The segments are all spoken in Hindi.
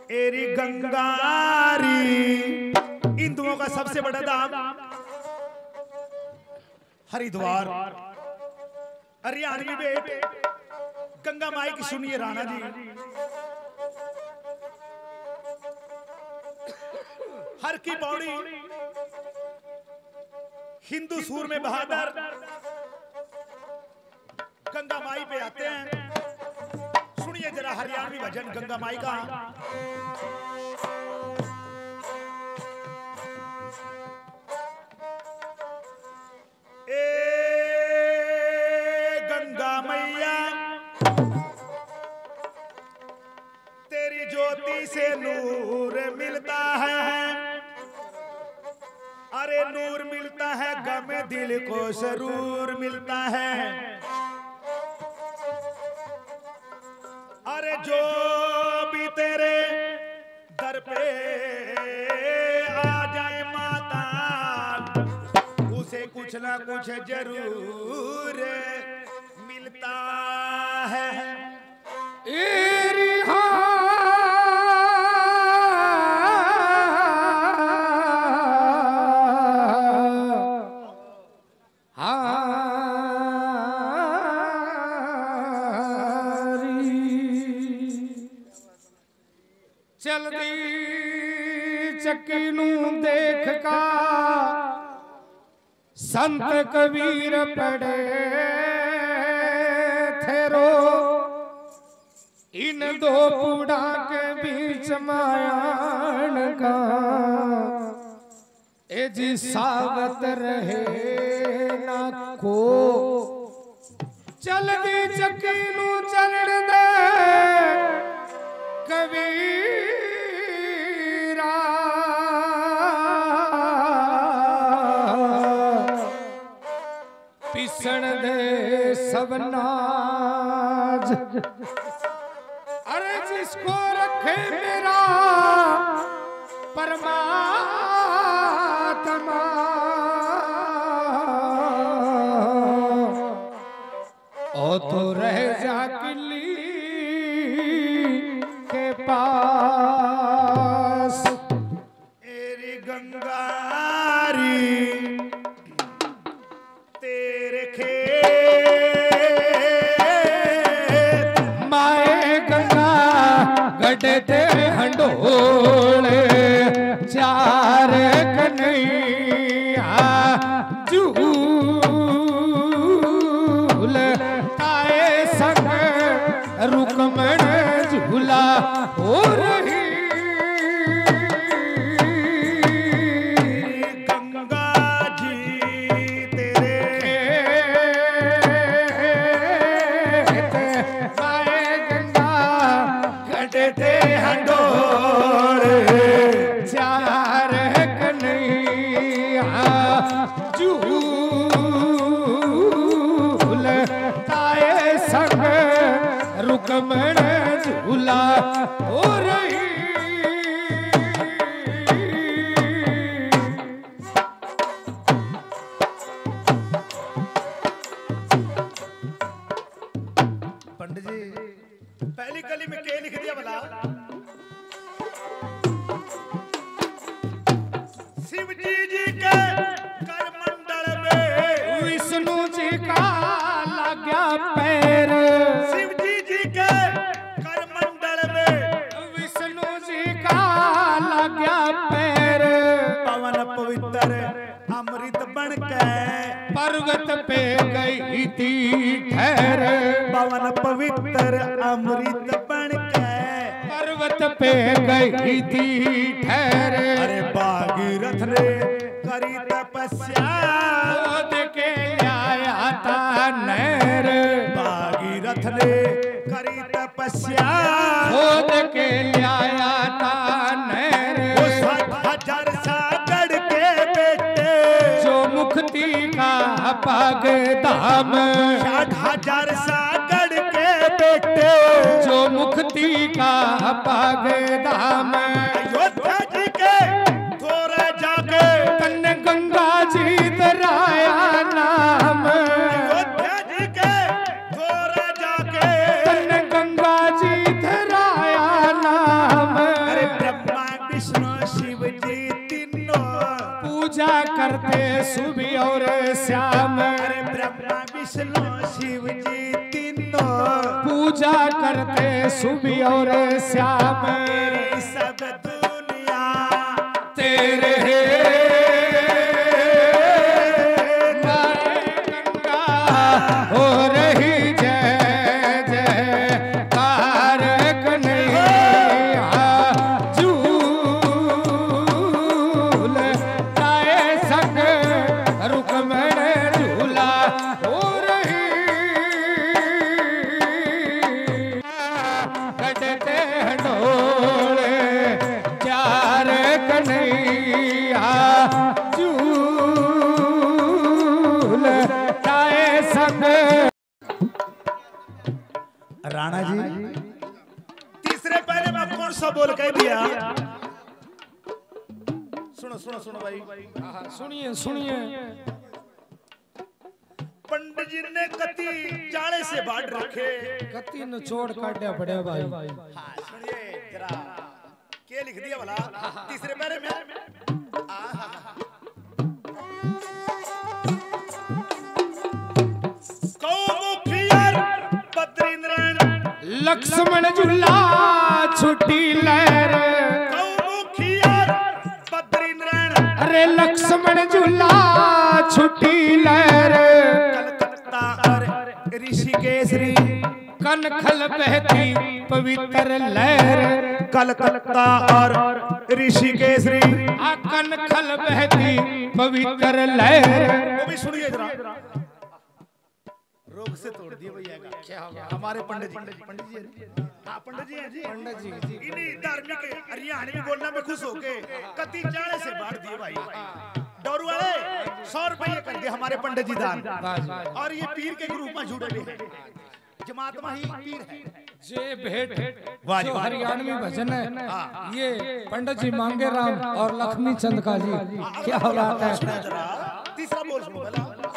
एरी गंगारी। हिंदुओं का सबसे बड़ा धाम हरिद्वार, हरियाणवी बेट गंगा माई की सुनिए राणा जी। हर की पौड़ी हिंदू सूर में बहादुर गंगा माई पे आते हैं। सुनिए जरा हरियाणवी भजन गंगा माई का। ए गंगा मैया तेरी ज्योति से नूर मिलता है, अरे नूर मिलता है गम दिल को सरूर मिलता है। अरे जो भी तेरे दर पे आ जाए माता, उसे कुछ ना कुछ जरूर मिलता है। चलती चक्की नू देख का संत कबीर पड़े थे रो, इन दो पुड़ा के बीच मायान का ए जी सावत रहे ना को। चलती चक्की नू चलण दे कबीरा, पिसण दे सबनाज, अरे जिसको रखे मेरा परमात्मा, ओ तो रह जा किली के पास। एरी गंगारी तेरे खेत, माए गंगा गढ़ते हंडोले चार कन्हैया झूल ताए संग रुकमण झूला हो रही। गंगा जी तेरे माए गंगा गढ़ते हंडोले चार कन्हैया झूल ताए संग रुकमण झूला हो रही। पंडित जी पहली कली में क्या लिख दिया भला? शिव जी के करमंडल में विष्णु जी का लगा पैर, शिव जी के करमंडल में विष्णु जी का लगा पैर, पवन पवित्र अमृत बन के पर्वत पे गई थी ठहर, पवन पवित्र अमृत बन के पर्वत पे गई थी ठहर। अरे भागीरथ ने करी तपस्या, खोद के लाया था नहर, भागीरथ ने करी तपस्या, खोद के लाया था नहर। वो 60,000 सागड़ के बेटे जो मुक्ति का पाग धाम, 60,000 सागड़ के बेटे जो मुक्ति का पाग धाम। अयोध्या जी के थोड़ा जाके कन्न गंगा जी दराया नाम, अयोध्या जी के थोड़ा जाके कन्न गंगा जी दराया नाम। अरे सुबह और श्याम, अरे ब्रह्मा विष्णु शिव जी तीनों पूजा करते सुबह और श्याम, तेरी सब दुनिया तेरे गंगा हो रही जय जयकार कन्हैया, झूल जाए संग रुकमण झूला हो रही, कटते ढोले चार कन्हैया, झूल जाए संग। राणा जी तीसरे पहले में कौन सा बोल कह दिया? सुनो सुनो सुनो भाई, सुनिए सुनिए। पंडित जी ने कति जाले से बाढ़ रखे, कति निचोड़ काटे पड़े भाई। हाँ सुनिए जरा क्या लिख दिया भला तीसरे पहले में? कौमुखियर बद्रीनारायण लक्ष्मण झूला छुट्टी लहर, कौमुखियर बद्रीनारायण अरे लक्ष्मण झूला छुट्टी लहर, कलकत्ता और ऋषिकेश री कनखल बहती पवित्र लहर, कलकत्ता और ऋषिकेश री कनखल बहती पवित्र लहर। वो भी सुनिए जरा, रोग से तोड़ दिए भैया का क्या होगा? हमारे पंडित जी हाँ पंडित जी हैं जी, पंडित जी इन्हीं धार्मिक हरियाणवी बोलना में खुश होके कति जाले से बाढ़ दिए भाई। डोरू वाले 100 रुपये कर दिए हमारे पंडित जी दान, और ये पीर के ग्रुप में जुड़े हुए हैं, जमातमा ही पीर है। जे भेंट वाह जी, जो वाह। हरियाणवी भजन है, ये पंडित जी मांगे राम और लक्ष्मी चंद का जी, क्या बात है। जरा तीसरा बोल सुनो भला।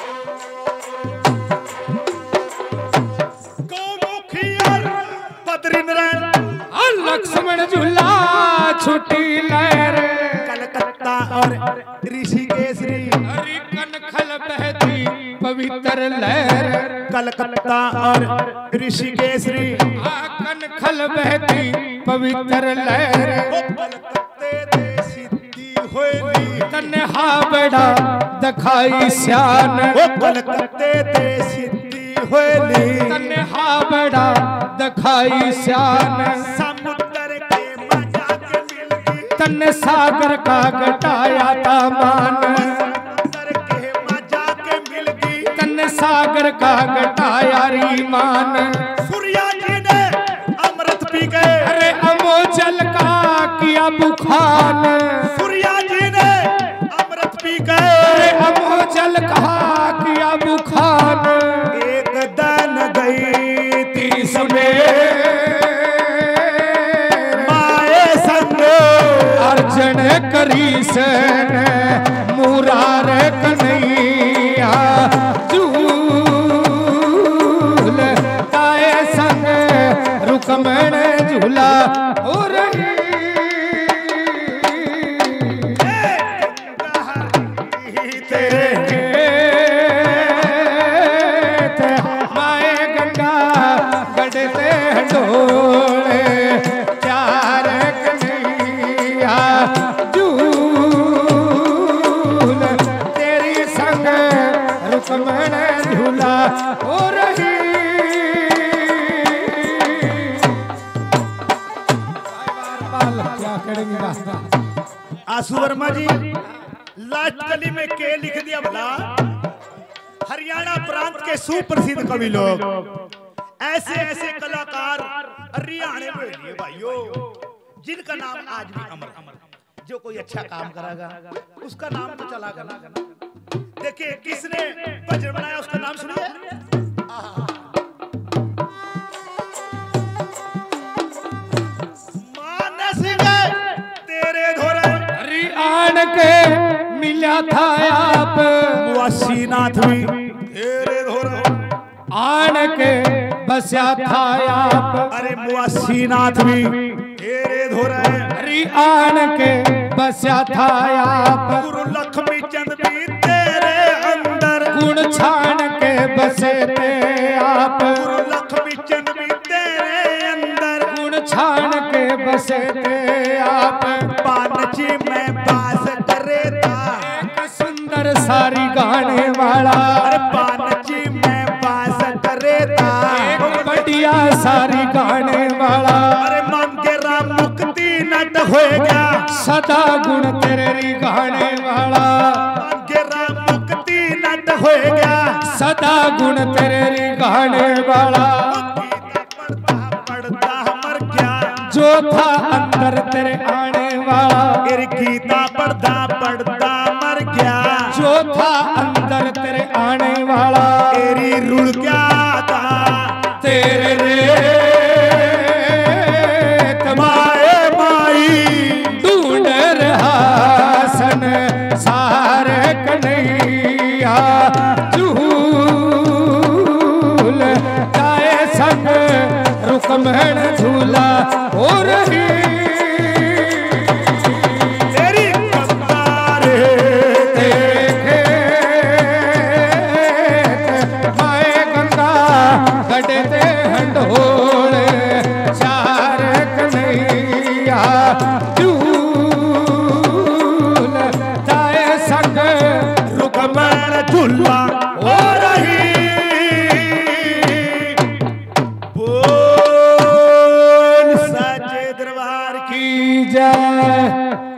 कौमुखियर बद्रीनारायण लक्ष्मण झूला छुट्टी लहर, कलकत्ता और ऋषिकेश री हरि कनखल बहती पवित्र लहर, कलकत्ता और ऋषिकेश री कनखल बहती पवित्र लहर, वो कलकत्ते दे सिद्धि होली, कन्हा बड़ा दिखाई श्यान, वो कलकत्ते दे सिद्धि होली, कन्हा बड़ा दिखाई श्यान, समुद्र के मजा के मिल गई, तन सागर का घटाया तामान, समुद्र के मजा के मिल गई, तन सागर का घटाया रीमान, सूर्या जी ने अमृत पी गए, अरे अमोजल का किया बुखान, सूर्या जी ने अमृत पी गए, अरे अमोजल का किया बुखान, एक दान गई तीस में माए संग, अर्जन करी सन मुरार कन्हैया, झूल ताए संग रुकमण झूला हो रही, तेरे माए गंगा गढ़ते ढोले चार कन्हैया, झूल तेरी संग रुकमण झूला हो रही। क्या करेंगे आशु वर्मा जी लास्ट कली में के लिख दिया भला? हरियाणा प्रांत के सुप्रसिद्ध कवि लोग, ऐसे ऐसे कलाकार हरियाणा में लिए भाइयों, जिनका नाम आज भी अमर अमर। जो कोई अच्छा काम करेगा उसका नाम तो चलागा ना। देखिए किसने भजन बनाया उसका नाम सुनिए। मानस गए तेरे धोरे हरियाण के मिला था आप वासीनाथ भी तेरे धोरे आण के बस्या था आप, अरे वासीनाथ भी तेरे धोरे हरियाण के बस्या था आप, गुरु लक्ष्मी चंद भी तेरे बसे ते आप, गुरु लक्ष्मी चंद भी तेरे अंदर, गुण छान के बसे ते आप, पानची में बास करे था, एक सुंदर सारी गाने वाला, अरे पानची में बास करे था, एक बढ़िया सारी गाने वाला, अरे मांगे राम मुक्ति नट हो गया, सदा गुण तेरे गाने वाला, मांगे राम मुक्ति नट हो गया, सदा गुण तेरे गाने वाला, पढ़ता पढ़ता मर गया, जो था अंदर तेरे आने वाला, तेरी गीता पढ़ता पढ़ता मर गया, जो था अंदर तेरे आने वाला, तेरी रुल क्या था तेरे रेत माए माई, ढूंढ रहा सन सारे कन्हैया, झूल जाए संग रुकमण झूला हो रही, तेरी कंगार तेरे खेत माए गंगा गढ़े ते हंडोल, चार कन्हैया झूल जाए संग रुकमण झूला हो रही, बोल सच्चे दरबार की की जय।